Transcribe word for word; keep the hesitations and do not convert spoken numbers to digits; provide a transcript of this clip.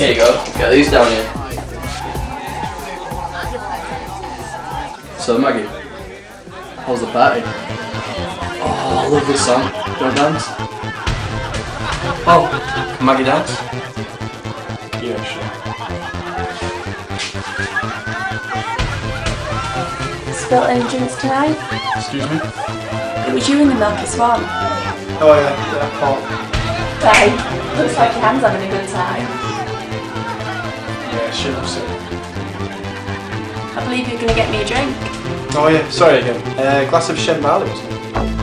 Here you go. Get these down here. So Maggie, how's the party? Oh, I love this song. Do you want to dance? Oh, can Maggie dance? Yeah, sure. Spilt any drinks tonight? Excuse me? It was you in the Milky Swan. Oh yeah, yeah, Paul. Right, looks like your hand's having a good time. Yeah, sure, I'm sick. I believe you're going to get me a drink. Oh yeah, sorry again. A uh, glass of Shen Barley or something.